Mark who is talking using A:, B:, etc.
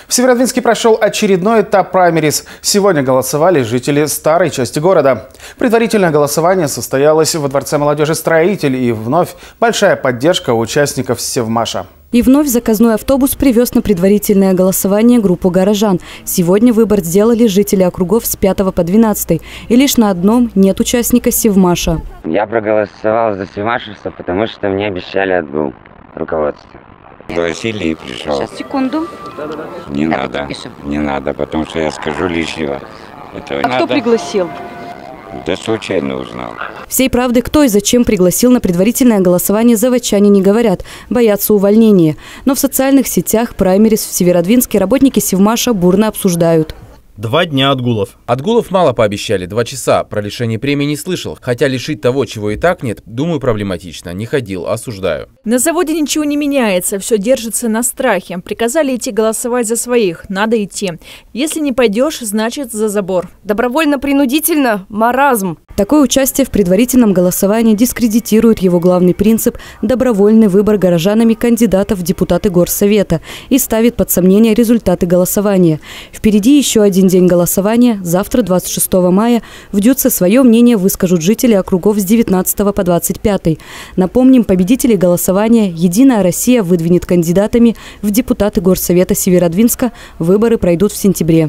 A: В Северодвинске прошел очередной этап праймериз. Сегодня голосовали жители старой части города. Предварительное голосование состоялось во Дворце молодежи «Строитель», и вновь большая поддержка участников Севмаша.
B: И вновь заказной автобус привез на предварительное голосование группу горожан. Сегодня выбор сделали жители округов с 5 по 12. И лишь на одном нет участника Севмаша.
C: Я проголосовал за Севмашевство, потому что мне обещали отгул руководства.
D: Пригласили и пришел.
E: Сейчас, секунду.
D: Не надо, не надо, потому что я скажу лишнего.
E: Кто пригласил?
D: Да случайно узнал.
B: Всей правды, кто и зачем пригласил на предварительное голосование, заводчане не говорят, боятся увольнения. Но в социальных сетях праймериз в Северодвинске работники Севмаша бурно обсуждают.
F: 2 дня отгулов.
G: Отгулов мало пообещали, 2 часа. Про лишение премии не слышал. Хотя лишить того, чего и так нет, думаю, проблематично. Не ходил, осуждаю.
H: На заводе ничего не меняется, все держится на страхе. Приказали идти голосовать за своих, надо идти. Если не пойдешь, значит за забор.
E: Добровольно-принудительно – маразм.
B: Такое участие в предварительном голосовании дискредитирует его главный принцип – добровольный выбор горожанами кандидатов в депутаты Горсовета и ставит под сомнение результаты голосования. Впереди еще один день голосования. Завтра, 26 мая, в Дюце свое мнение выскажут жители округов с 19 по 25. Напомним, победителей голосования «Единая Россия» выдвинет кандидатами в депутаты Горсовета Северодвинска. Выборы пройдут в сентябре.